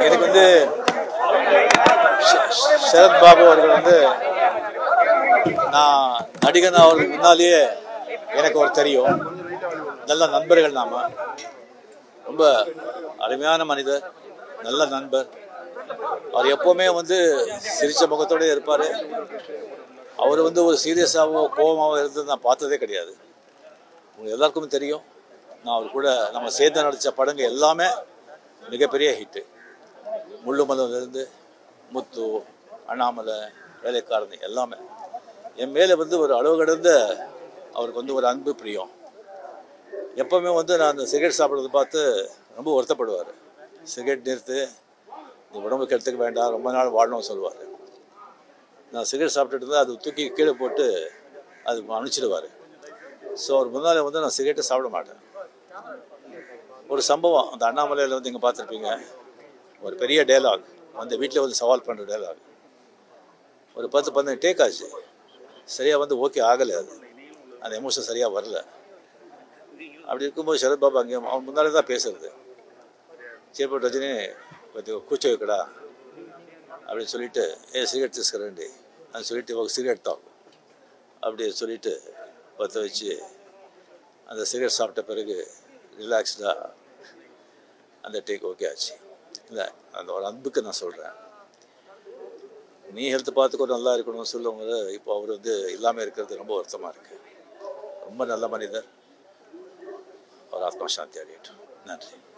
எனக்கு வந்து சரத் பாபு அவர்கள் வந்து நான் நடிகன் அவருக்கு முன்னாலேயே எனக்கு ஒரு தெரியும். நல்ல நண்பர்கள் நாம. ரொம்ப அருமையான மனிதர், நல்ல நண்பர். அவர் எப்பவுமே வந்து சிரிச்ச முகத்தோட இருப்பார். அவர் வந்து ஒரு சீரியஸாகவோ கோபமாகவோ இருந்து நான் பார்த்ததே கிடையாது. உங்களுக்கு எல்லாருக்குமே தெரியும். நான் அவர் கூட நம்ம சேர்ந்து நடித்த படங்கள் எல்லாமே மிகப்பெரிய ஹிட்டு. முள்ளுமலர்லேருந்து முத்து, அண்ணாமலை, வேலைக்காரன் எல்லாமே என் மேலே வந்து ஒரு அளவு கடந்த அவருக்கு வந்து ஒரு அன்பு பிரியம். எப்போவுமே வந்து நான் அந்த சிகரெட் சாப்பிட்றது பார்த்து ரொம்ப வருத்தப்படுவார். சிகரெட் நிறுத்து, இந்த உடம்புக்கு எடுத்துக்க வேண்டாம், ரொம்ப நாள் வாழணும்னு சொல்லுவார். நான் சிகரெட் சாப்பிட்டுட்டு இருந்தால் அது தூக்கி கீழே போட்டு அது அனுப்பிச்சிடுவார். ஸோ அவர் முன்னால் வந்து நான் சிகரெட்டை சாப்பிட மாட்டேன். ஒரு சம்பவம் அந்த அண்ணாமலையில் வந்து இங்கே பார்த்துருப்பீங்க. ஒரு பெரிய டைலாக் அந்த வீட்டில் வந்து சவால் பண்ணுற டைலாக் ஒரு 10-15 டேக் ஆச்சு. சரியாக வந்து ஓகே ஆகலை. அது அந்த எமோஷன் சரியாக வரல. அப்படி இருக்கும்போது சரத் பாபு அங்கே அவன் முன்னாலே தான் பேசுறது. சேப்பட்டு ரஜினி கொஞ்சம் கூச்ச வைக்கடா அப்படின்னு சொல்லிட்டு சிகரெட் తీసుకురండి అని சொல்லிட்டு ஒரு சிகரெட் தான் அப்படி சொல்லிட்டு பற்ற வச்சு அந்த சிகரெட் சாப்பிட்ட பிறகு ரிலாக்ஸ்டாக அந்த டேக் ஓகே ஆச்சு. இல்லை அந்த ஒரு அன்புக்கு நான் சொல்கிறேன். நீ ஹெல்த் பார்த்துக்கோ, நல்லா இருக்கணும்னு சொல்லுவாங்க. இப்போ அவர் வந்து இல்லாமல் இருக்கிறது ரொம்ப வருத்தமாக இருக்குது. ரொம்ப நல்ல மனிதர். அவர் ஆத்மா சாந்தி அடையட்டும். நன்றி.